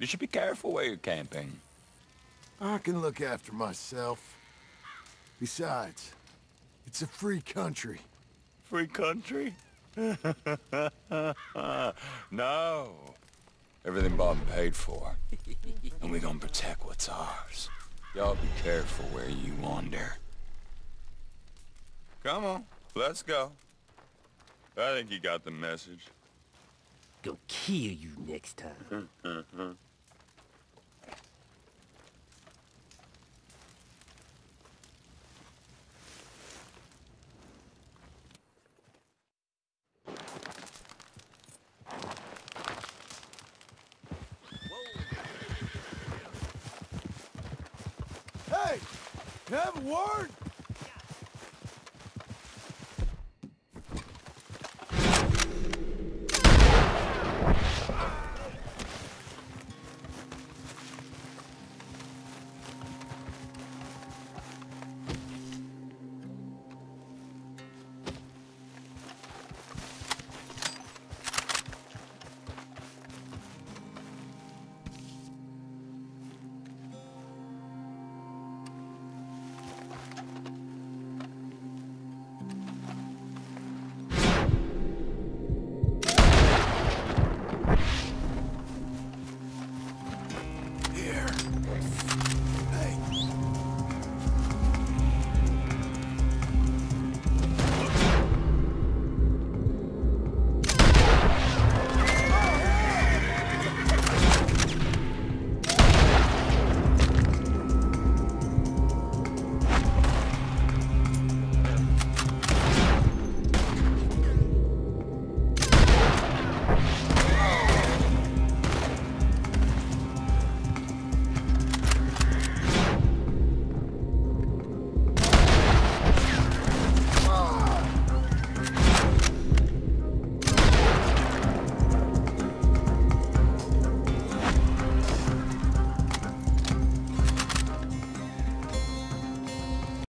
You should be careful where you're camping. I can look after myself. Besides, it's a free country. Free country? No. Everything bought and paid for. And we gonna protect what's ours. Y'all be careful where you wander. Come on, let's go. I think you got the message. Gonna kill you next time. Hey! Have a word?